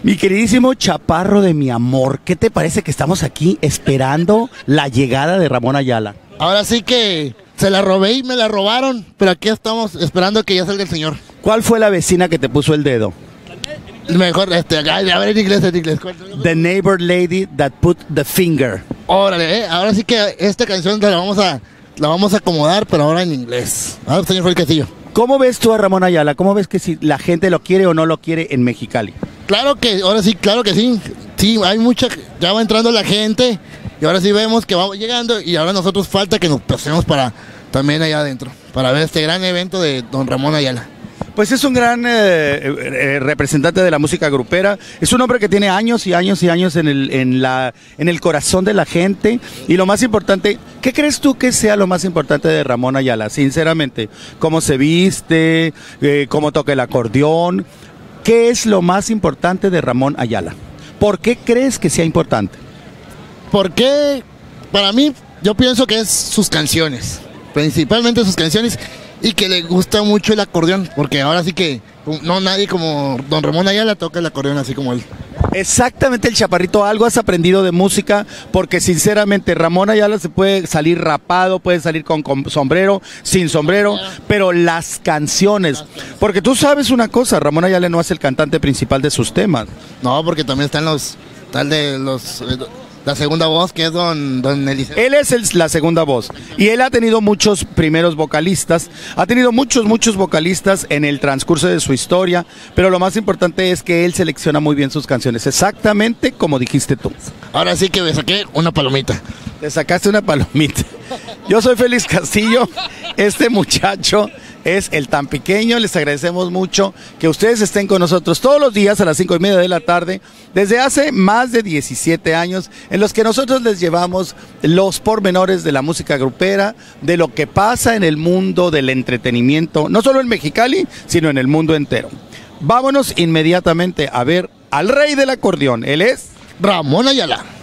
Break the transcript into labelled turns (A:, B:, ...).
A: Mi queridísimo chaparro de mi amor, ¿qué te parece que estamos aquí esperando la llegada de Ramón Ayala?
B: Ahora sí que se la robé y me la robaron, pero aquí estamos esperando que ya salga el señor.
A: ¿Cuál fue la vecina que te puso el dedo?
B: Mejor, a ver en inglés,
A: The neighbor lady that put the finger.
B: Órale, ahora sí que esta canción la vamos a acomodar, pero ahora en inglés. Ahora, señor Joel Castillo.
A: ¿Cómo ves tú a Ramón Ayala? ¿Cómo ves que si la gente lo quiere o no lo quiere en Mexicali?
B: Claro que, ahora sí, claro que sí. Sí, hay mucha, ya va entrando la gente y ahora sí vemos que va llegando y ahora nosotros falta que nos pasemos para también allá adentro, para ver este gran evento de don Ramón Ayala.
A: Pues es un gran representante de la música grupera, es un hombre que tiene años y años y años en el corazón de la gente y lo más importante, ¿qué crees tú que sea lo más importante de Ramón Ayala? Sinceramente, cómo se viste, cómo toca el acordeón, ¿qué es lo más importante de Ramón Ayala? ¿Por qué crees que sea importante?
B: Porque para mí yo pienso que es sus canciones, principalmente sus canciones. Y que le gusta mucho el acordeón, porque ahora sí que no nadie como don Ramón Ayala toca el acordeón así como él.
A: Exactamente, el chaparrito, algo has aprendido de música, porque sinceramente Ramón Ayala se puede salir rapado, puede salir con sombrero, sin sombrero, pero las canciones, porque tú sabes una cosa, Ramón Ayala no es el cantante principal de sus temas.
B: No, porque también están la segunda voz, que es don Eliseo.
A: Él es la segunda voz y él ha tenido muchos primeros vocalistas, ha tenido muchos vocalistas en el transcurso de su historia, pero lo más importante es que él selecciona muy bien sus canciones, exactamente como dijiste tú.
B: Ahora sí que me saqué una palomita.
A: Te sacaste una palomita. Yo soy Félix Castillo, este muchacho es el tan pequeño, les agradecemos mucho que ustedes estén con nosotros todos los días a las 5:30 de la tarde, desde hace más de 17 años, en los que nosotros les llevamos los pormenores de la música grupera, de lo que pasa en el mundo del entretenimiento, no solo en Mexicali, sino en el mundo entero. Vámonos inmediatamente a ver al rey del acordeón, él es
B: Ramón Ayala.